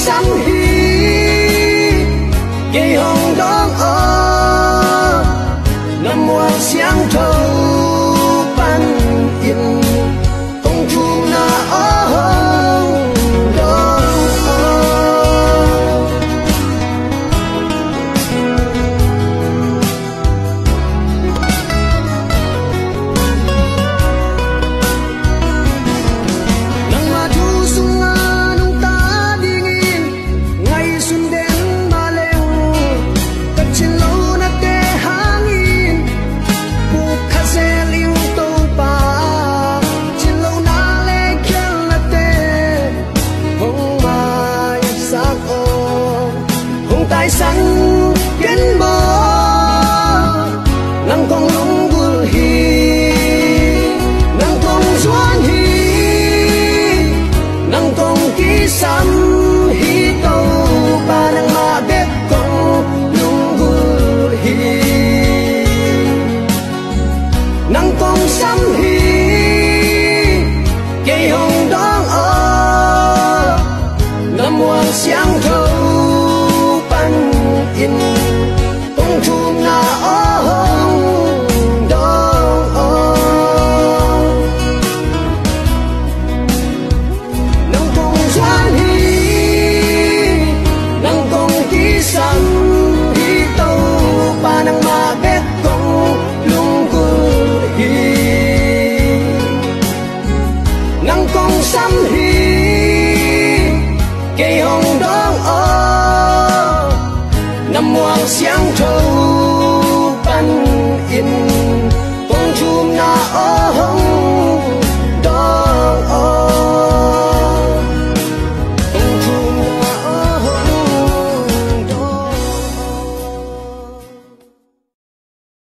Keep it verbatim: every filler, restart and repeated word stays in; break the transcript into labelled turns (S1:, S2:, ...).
S1: xăm hi cây hồng đón ở năm hoa sáng thâu ban yên công chung na ở hồng đón nắng mà thu xuống nung ta dingin ngày xuân đến mà leo tất trên lâu na tê hangin buộc khát xe liêng tàu pa trên lâu na lê khen na tê hồng mai sắc ô hồng tai xanh kiến bờ nắng con lung bùi hi nắng con xuân hi nắng con ký xăm hi tàu ba nắng mà biết con lung bùi hi nắng con xăm hi cây hồng đón ở năm hoàng sáng thâu ban yên công chung na ở hồng đón nắng con xuân hi nắng con ký xăm hi tàu ba nắng mà biết con lung bùi hi nắng con xăm hi cây hồng đón ở năm hoàng sáng thâu